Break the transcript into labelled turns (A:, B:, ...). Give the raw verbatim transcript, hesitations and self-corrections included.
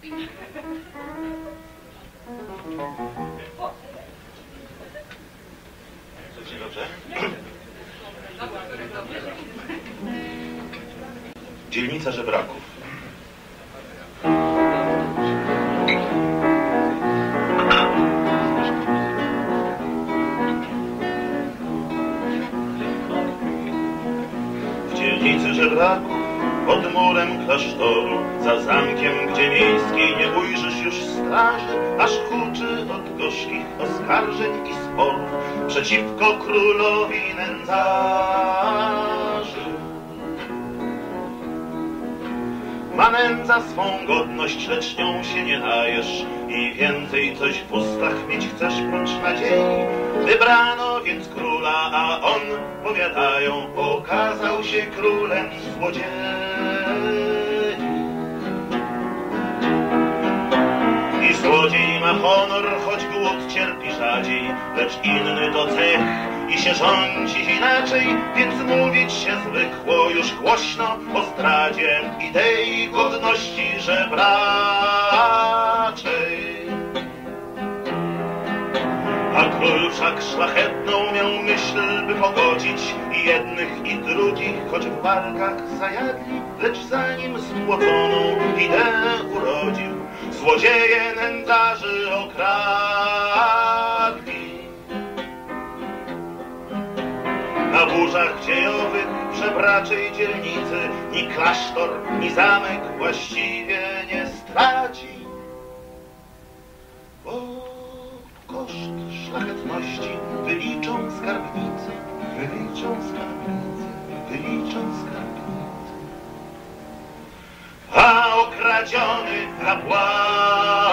A: Dzień dobrze. Dzielnica żebraków. W dzielnicy żebraków, pod murem klasztoru, za zamkiem, gdzie miejskiej nie ujrzysz już straży, aż huczy od gorzkich oskarżeń i sporów przeciwko królowi nędzarzy. Ma nędza swą godność, lecz nią się nie najesz i więcej coś w ustach mieć chcesz prócz nadziei. Wybrano więc króla, a on, powiadają, okazał się królem złodziei. I złodziej ma honor, choć głód cierpi rzadziej, lecz inny to cech i się rządzi inaczej, więc mówić się zwykło już głośno o zdradzie i tej godności żebraczej. A król wszak szlachetną miał myśl, by pogodzić i jednych i drugich, choć w walkach zajadli, lecz zanim spłoconą ideę urodził, złodzieje nędzarzy okradli. Na burzach dziejowych żebraczej dzielnicy ni klasztor, ni zamek właściwie nie straci, bo koszt szlachetności wyliczą skarbnicy, wyliczą skarbnicy, wyliczą skarbnicy. A okradziony zapłaci.